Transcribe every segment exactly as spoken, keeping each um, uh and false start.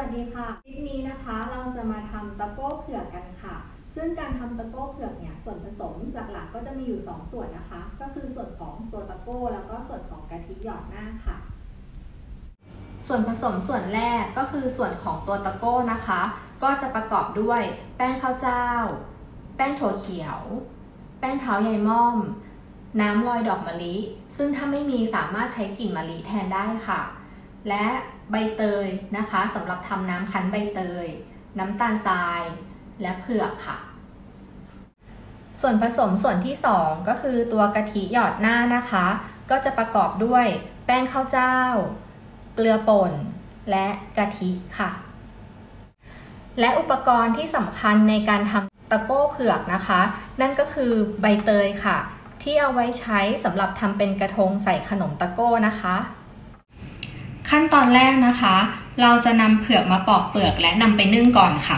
ดีค่ะคลิปนี้นะคะเราจะมาทำตะโก้เผือกกันค่ะซึ่งการทำตะโก้เผือกเนี่ยส่วนผสมหลักๆก็จะมีอยู่สองส่วนนะคะก็คือส่วนของตัวตะโก้แล้วก็ส่วนของกะทิหยอดหน้าค่ะส่วนผสมส่วนแรกก็คือส่วนของตัวตะโก้นะคะก็จะประกอบด้วยแป้งข้าวเจ้าแป้งถั่วเขียวแป้งเท้าใยม่อมน้ำลอยดอกมะลิซึ่งถ้าไม่มีสามารถใช้กลิ่นมะลิแทนได้ค่ะและใบเตยนะคะสำหรับทำน้ำคั้นใบเตยน้ำตาลทรายและเผือกค่ะส่วนผสมส่วนที่สองก็คือตัวกะทิหยอดหน้านะคะก็จะประกอบด้วยแป้งข้าวเจ้าเกลือป่นและกะทิค่ะและอุปกรณ์ที่สำคัญในการทำตะโก้เผือกนะคะนั่นก็คือใบเตยค่ะที่เอาไว้ใช้สำหรับทำเป็นกระทงใส่ขนมตะโก้นะคะขั้นตอนแรกนะคะเราจะนำเผือกมาปอกเปลือกและนำไปนึ่งก่อนค่ะ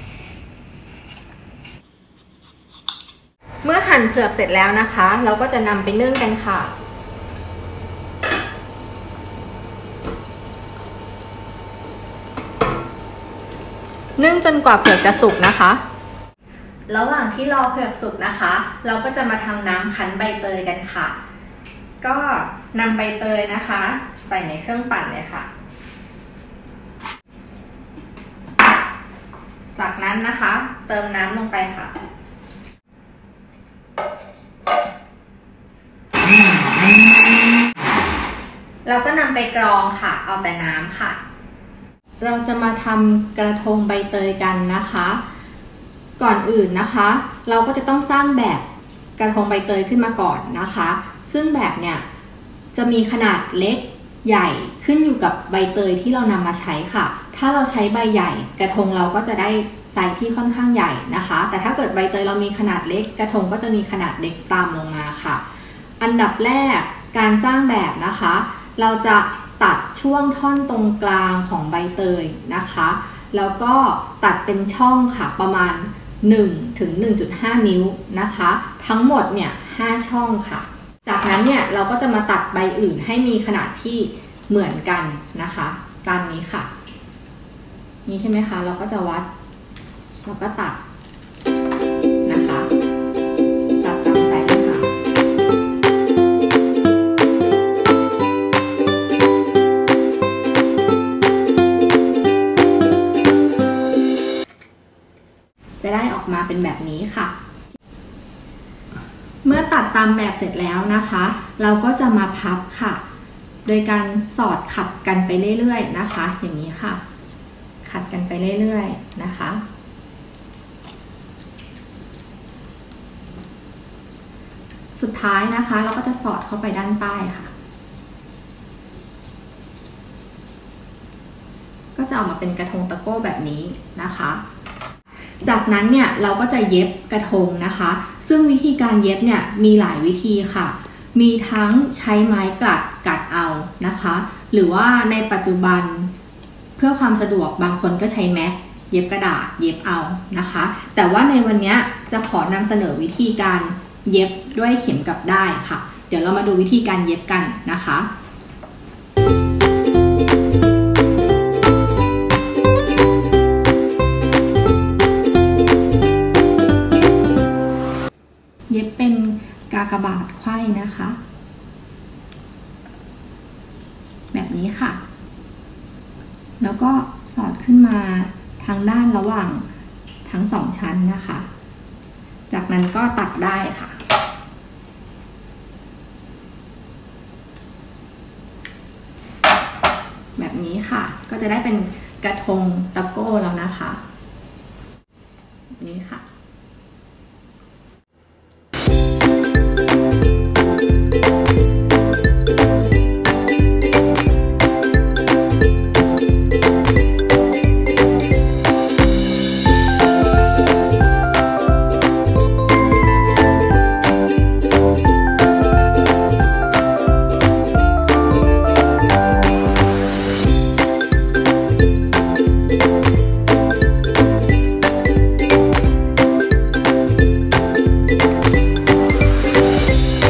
เมื่อหั่นเผือกเสร็จแล้วนะคะเราก็จะนำไปนึ่งกันค่ะนึ่งจนกว่าเผือกจะสุกนะคะระหว่างที่รอเผือกสุกนะคะเราก็จะมาทำน้ำคั้นใบเตยกันค่ะก็นำใบเตยนะคะใส่ในเครื่องปั่นเลยค่ะจากนั้นนะคะเติมน้ำลงไปค่ะเราก็นำไปกรองค่ะเอาแต่น้ำค่ะเราจะมาทำกระทงใบเตยกันนะคะก่อนอื่นนะคะเราก็จะต้องสร้างแบบกระทงใบเตยขึ้นมาก่อนนะคะซึ่งแบบเนี่ยจะมีขนาดเล็กใหญ่ขึ้นอยู่กับใบเตยที่เรานำมาใช้ค่ะถ้าเราใช้ใบใหญ่กระทงเราก็จะได้ไซส์ที่ค่อนข้างใหญ่นะคะแต่ถ้าเกิดใบเตยเรามีขนาดเล็กกระทงก็จะมีขนาดเล็กตามลงมาค่ะอันดับแรกการสร้างแบบนะคะเราจะตัดช่วงท่อนตรงกลางของใบเตยนะคะแล้วก็ตัดเป็นช่องค่ะประมาณหนึ่งถึงหนึ่งจุดห้า นิ้วนะคะทั้งหมดเนี่ยห้าช่องค่ะจากนั้นเนี่ยเราก็จะมาตัดใบอื่นให้มีขนาดที่เหมือนกันนะคะตามนี้ค่ะนี่ใช่ไหมคะเราก็จะวัดเราก็ตัดนะคะตัดตามไซส์เลยค่ะจะได้ออกมาเป็นแบบนี้ค่ะเมื่อตัดตามแบบเสร็จแล้วนะคะเราก็จะมาพับค่ะโดยการสอดขัดกันไปเรื่อยๆนะคะอย่างนี้ค่ะขัดกันไปเรื่อยๆนะคะสุดท้ายนะคะเราก็จะสอดเข้าไปด้านใต้ค่ะก็จะออกมาเป็นกระทงตะโก้แบบนี้นะคะจากนั้นเนี่ยเราก็จะเย็บกระทงนะคะซึ่งวิธีการเย็บเนี่ยมีหลายวิธีค่ะมีทั้งใช้ไม้กลัดกัดเอานะคะหรือว่าในปัจจุบันเพื่อความสะดวกบางคนก็ใช้แม็กเย็บกระดาษเย็บเอานะคะแต่ว่าในวันนี้จะขอนำเสนอวิธีการเย็บด้วยเข็มกลับด้ายค่ะเดี๋ยวเรามาดูวิธีการเย็บกันนะคะเย็บเป็นกากบาทไขว้นะคะแบบนี้ค่ะแล้วก็สอดขึ้นมาทางด้านระหว่างทั้งสองชั้นนะคะจากนั้นก็ตัดได้ค่ะแบบนี้ค่ะก็จะได้เป็นกระทงตะโก้แล้วนะคะแบบนี้ค่ะ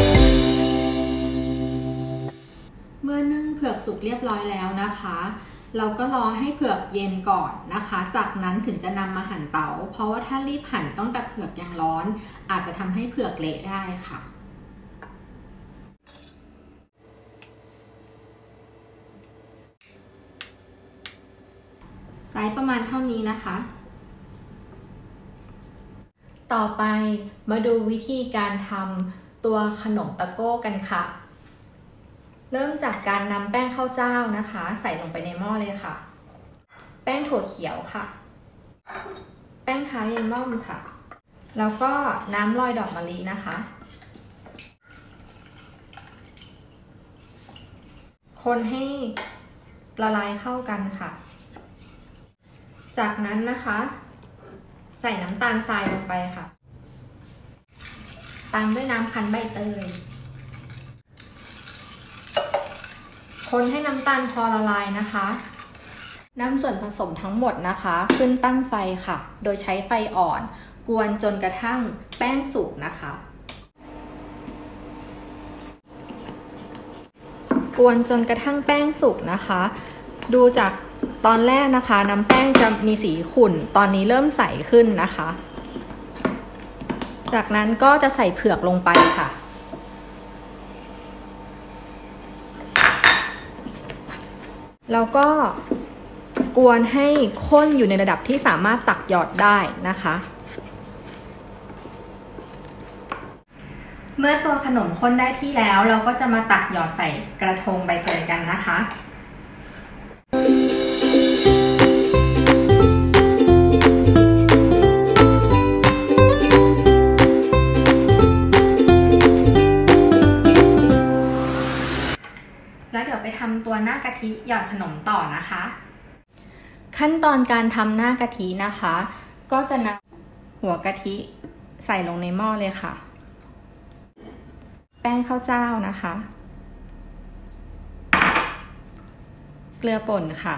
สุกเรียบร้อยแล้วนะคะเราก็รอให้เผือกเย็นก่อนนะคะจากนั้นถึงจะนำมาหั่นเต๋าเพราะว่าถ้ารีบหั่นตั้งแต่เผือกยังร้อนอาจจะทำให้เผือกเละได้ค่ะไซส์ประมาณเท่านี้นะคะต่อไปมาดูวิธีการทำตัวขนมตะโก้กันค่ะเริ่มจากการนำแป้งข้าวเจ้านะคะใส่ลงไปในหม้อเลยค่ะแป้งถั่วเขียวค่ะแป้งเท้ายายม่อมค่ะแล้วก็น้ำลอยดอกมะลินะคะคนให้ละลายเข้ากันค่ะจากนั้นนะคะใส่น้ำตาลทรายลงไปค่ะตามด้วยน้ำคั้นใบเตยคนให้น้ำตาลพอละลายนะคะนำส่วนผสมทั้งหมดนะคะขึ้นตั้งไฟค่ะโดยใช้ไฟอ่อนกวนจนกระทั่งแป้งสุกนะคะกวนจนกระทั่งแป้งสุกนะคะดูจากตอนแรกนะคะน้ำแป้งจะมีสีขุ่นตอนนี้เริ่มใสขึ้นนะคะจากนั้นก็จะใส่เผือกลงไปค่ะแล้วก็กวนให้ข้นอยู่ในระดับที่สามารถตักหยอดได้นะคะเมื่อตัวขนมข้นได้ที่แล้วเราก็จะมาตักหยอดใส่กระทงใบเตยกันนะคะแล้วเดี๋ยวไปทำตัวหน้ากะทิหยอดขนมต่อนะคะขั้นตอนการทำหน้ากะทินะคะก็จะนำหัวกะทิใส่ลงในหม้อเลยค่ะแป้งข้าวเจ้านะคะเกลือป่นค่ะ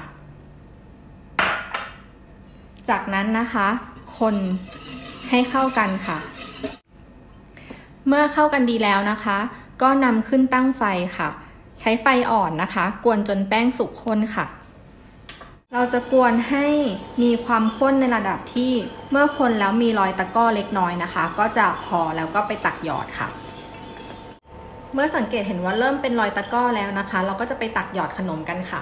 จากนั้นนะคะคนให้เข้ากันค่ะเมื่อเข้ากันดีแล้วนะคะก็นำขึ้นตั้งไฟค่ะใช้ไฟอ่อนนะคะกวนจนแป้งสุกข้นค่ะเราจะกวนให้มีความข้นในระดับที่เมื่อคนแล้วมีรอยตะก้อเล็กน้อยนะคะก็จะพอแล้วก็ไปตักหยอดค่ะเมื่อสังเกตเห็นว่าเริ่มเป็นรอยตะก้อแล้วนะคะเราก็จะไปตักหยอดขนมกันค่ะ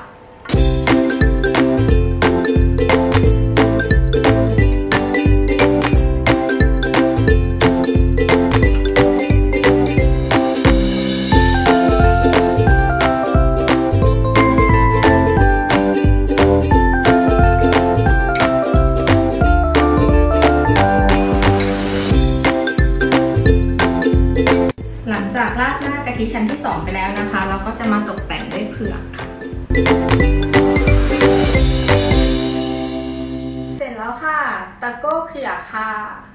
หลังจากราดหน้ากะทิชั้นที่สองไปแล้วนะคะเราก็จะมาตกแต่งด้วยเผือกค่ะเสร็จแล้วค่ะตะโก้เผือกค่ะ